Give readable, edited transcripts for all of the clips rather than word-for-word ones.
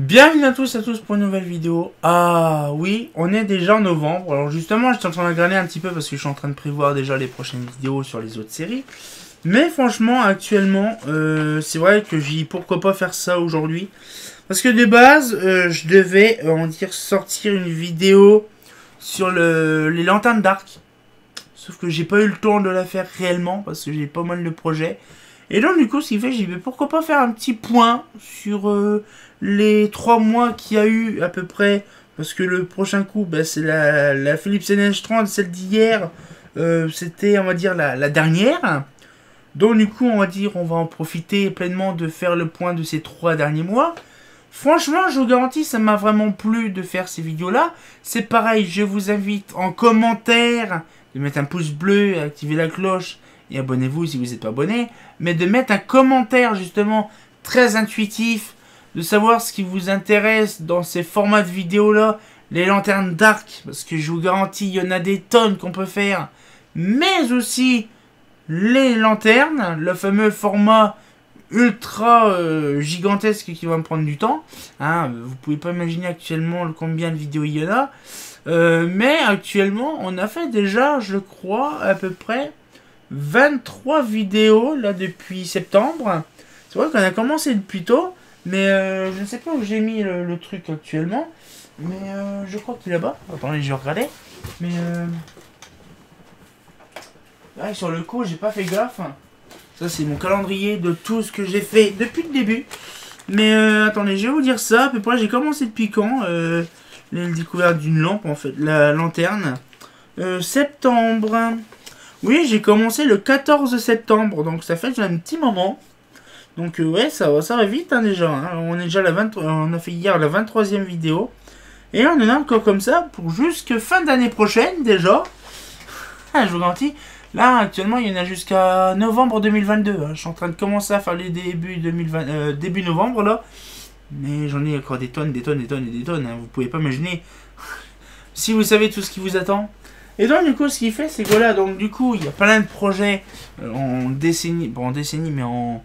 Bienvenue à tous pour une nouvelle vidéo. Ah oui, on est déjà en novembre. Alors justement, j'étais en train de regarder un petit peu parce que je suis en train de prévoir déjà les prochaines vidéos sur les autres séries. Mais franchement, actuellement, c'est vrai que j'ai pourquoi pas faire ça aujourd'hui. Parce que de base, je devais, sortir une vidéo sur les lanternes d'arc. Sauf que j'ai pas eu le temps de la faire réellement parce que j'ai pas mal de projets. Et donc du coup, ce qui fait, j'ai dit pourquoi pas faire un petit point sur les 3 mois qu'il y a eu à peu près. Parce que le prochain coup, bah, c'est la Philips NH30, celle d'hier. C'était, on va dire, la dernière. Donc du coup, on va dire, on va en profiter pleinement de faire le point de ces 3 derniers mois. Franchement, je vous garantis, ça m'a vraiment plu de faire ces vidéos-là. C'est pareil, je vous invite en commentaire de mettre un pouce bleu, activer la cloche et abonnez-vous si vous n'êtes pas abonné. Mais de mettre un commentaire justement très intuitif, de savoir ce qui vous intéresse dans ces formats de vidéos-là, les lanternes d'arc, parce que je vous garantis, il y en a des tonnes qu'on peut faire. Mais aussi les lanternes, le fameux format ultra gigantesque qui va me prendre du temps. Hein, vous pouvez pas imaginer actuellement combien de vidéos il y en a. Mais actuellement, on a fait déjà, je crois, à peu près 23 vidéos là depuis septembre. C'est vrai qu'on a commencé depuis tôt, mais je ne sais pas où j'ai mis le truc actuellement. Mais je crois qu'il est là-bas. Attendez, je vais regarder. Mais ouais, sur le coup, j'ai pas fait gaffe. Ça, c'est mon calendrier de tout ce que j'ai fait depuis le début. Mais attendez, je vais vous dire ça. À peu près, j'ai commencé depuis quand la découverte d'une lampe, en fait. La lanterne. Septembre. Oui, j'ai commencé le 14 septembre. Donc, ça fait déjà un petit moment. Donc, ouais, ça va vite hein, déjà. Hein. On est déjà on a fait hier la 23e vidéo. Et on en a encore comme ça pour jusque fin d'année prochaine déjà. Ah, je vous garantis. Là, actuellement, il y en a jusqu'à novembre 2022. Hein. Je suis en train de commencer à faire les débuts début novembre, là. Mais j'en ai encore des tonnes. Hein. Vous pouvez pas imaginer. Si vous savez tout ce qui vous attend. Et donc, du coup, ce qu'il fait, c'est que voilà, donc du coup, il y a plein de projets en décennie, mais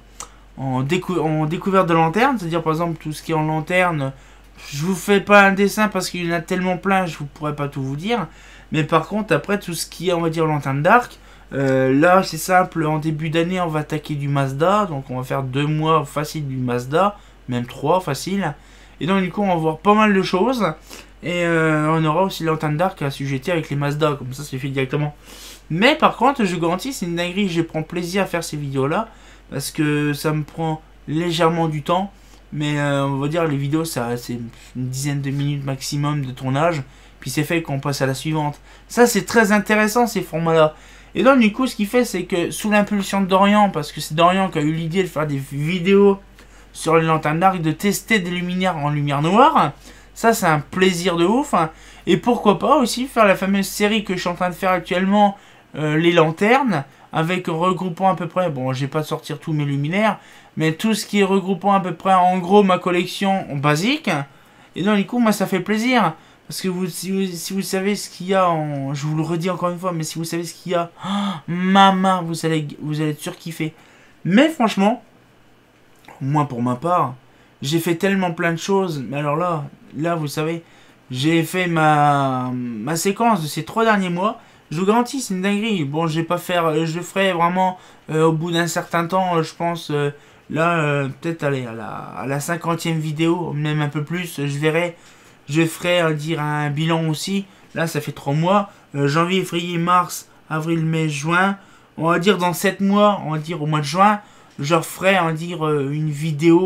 en découverte de lanterne. C'est-à-dire, par exemple, tout ce qui est en lanterne. Je vous fais pas un dessin parce qu'il y en a tellement plein, je ne pourrais pas tout vous dire. Mais par contre, après, tout ce qui est, on va dire, lanterne d'arc. Là, c'est simple, en début d'année, on va attaquer du Mazda. Donc, on va faire 2 mois facile du Mazda. Même 3 facile. Et donc, du coup, on va voir pas mal de choses. Et on aura aussi lanterne d'arc à assujetter avec les Mazda. Comme ça, c'est fait directement. Mais par contre, je garantis, c'est une dinguerie. Je prends plaisir à faire ces vidéos-là. Parce que ça me prend légèrement du temps. Mais on va dire, les vidéos, c'est une dizaine de minutes maximum de tournage. Puis c'est fait qu'on passe à la suivante. Ça, c'est très intéressant, ces formats-là. Et donc, du coup, ce qu'il fait, c'est que sous l'impulsion de Dorian, parce que c'est Dorian qui a eu l'idée de faire des vidéos sur les lanternes d'arc, de tester des luminaires en lumière noire. Ça, c'est un plaisir de ouf. Hein. Et pourquoi pas aussi faire la fameuse série que je suis en train de faire actuellement, les lanternes, avec regroupant à peu près, bon, je vais pas sortir tous mes luminaires, mais tout ce qui est regroupant à peu près, en gros, ma collection basique. Et donc, du coup, moi, ça fait plaisir. Parce que si vous savez ce qu'il y a en... Je vous le redis encore une fois, mais si vous savez ce qu'il y a... Oh, maman, vous allez être surkiffé. Mais franchement, moi pour ma part, j'ai fait tellement plein de choses. Mais alors là vous savez, j'ai fait ma séquence de ces 3 derniers mois. Je vous garantis, c'est une dinguerie. Bon, je vais pas faire... Je ferai vraiment au bout d'un certain temps, je pense... peut-être aller à la 50e vidéo, même un peu plus, je verrai... Je ferai dire un bilan aussi. Là, ça fait 3 mois. Janvier, février, mars, avril, mai, juin. On va dire dans 7 mois, on va dire au mois de juin, je ferai une vidéo,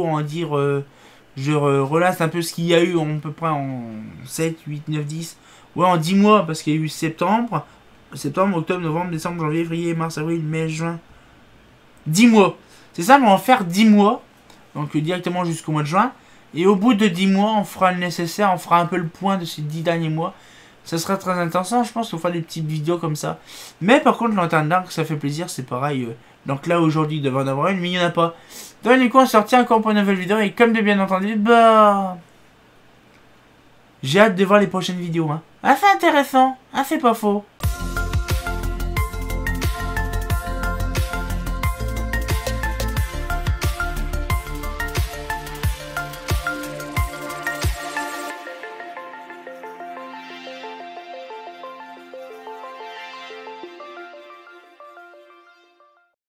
je relâche un peu ce qu'il y a eu à peu près en 7, 8, 9, 10. Ouais, en 10 mois, parce qu'il y a eu septembre, octobre, novembre, décembre, janvier, février, mars, avril, mai, juin. 10 mois. C'est ça, on va en faire 10 mois. Donc directement jusqu'au mois de juin. Et au bout de 10 mois, on fera le nécessaire, on fera un peu le point de ces 10 derniers mois. Ça sera très intéressant, je pense qu'on fera des petites vidéos comme ça. Mais par contre, lanterne d'arc, ça fait plaisir, c'est pareil. Donc là, aujourd'hui, il devait en avoir une, mais il n'y en a pas. Donc du coup, on sortit encore pour une nouvelle vidéo. Et comme de bien entendu, bah... j'ai hâte de voir les prochaines vidéos. Hein. Assez intéressant, assez pas faux.